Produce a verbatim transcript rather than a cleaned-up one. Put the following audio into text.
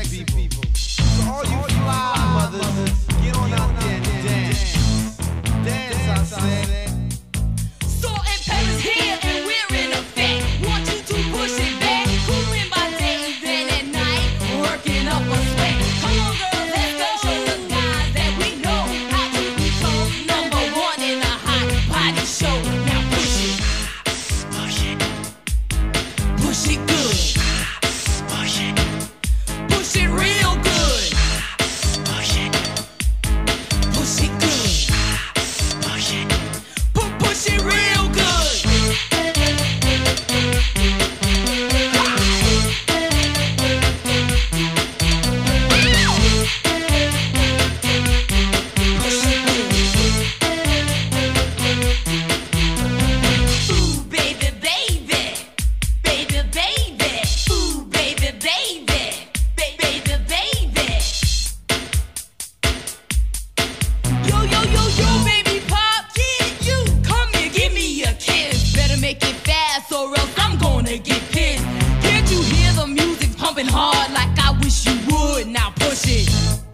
people. So all you fly mothers, get on out there and dance. Dance, I said. Salt and pepper's here and we're in effect. Want you to push it back. Cooling by day and then at night, working up a sweat. Come on, girls, let's go. Show the guys that we know how to become number one in a hot body show. Now push it, push it, push it good, push it, push it real good, push it, push it good, push it, pu- push it real good. Ooh, baby, baby, baby, baby. Ooh, baby, baby, ba- baby, baby. Yo, yo, yo, yo, baby pop, kid, you come here, give me a kiss. Better make it fast or else I'm gonna get pissed. Can't you hear the music pumping hard like I wish you would? Now push it.